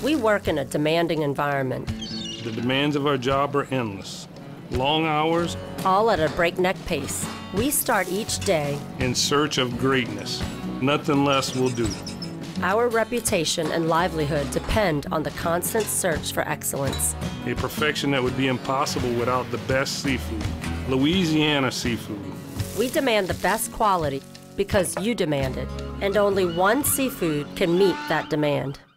We work in a demanding environment. The demands of our job are endless. Long hours, All at a breakneck pace. We start each day. in search of greatness. Nothing less will do. Our reputation and livelihood depend on the constant search for excellence. A perfection that would be impossible without the best seafood. Louisiana seafood. We demand the best quality because you demand it, and only one seafood can meet that demand.